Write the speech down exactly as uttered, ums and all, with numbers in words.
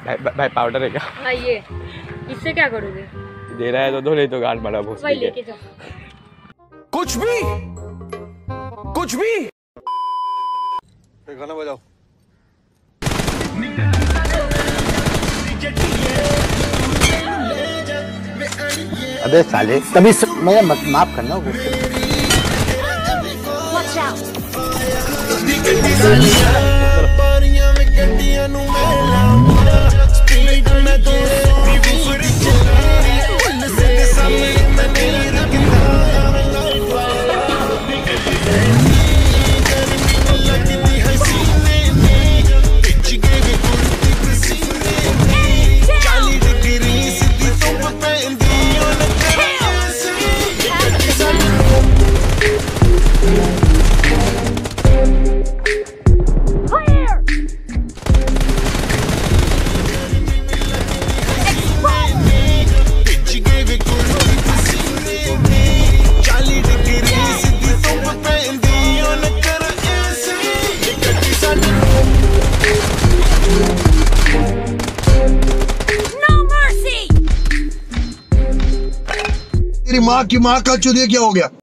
भाई भाई पाउडर है क्या? हाँ ये, इससे क्या करोगे? दे रहा है तो दो, नहीं तो गांड मारा भोसड़ी वही के। लेके जाओ। कुछ भी कुछ भी गाना बजाओ। अबे साले तभी मैं माफ करना तेरी माँ की माँ का चुदिया क्या हो गया?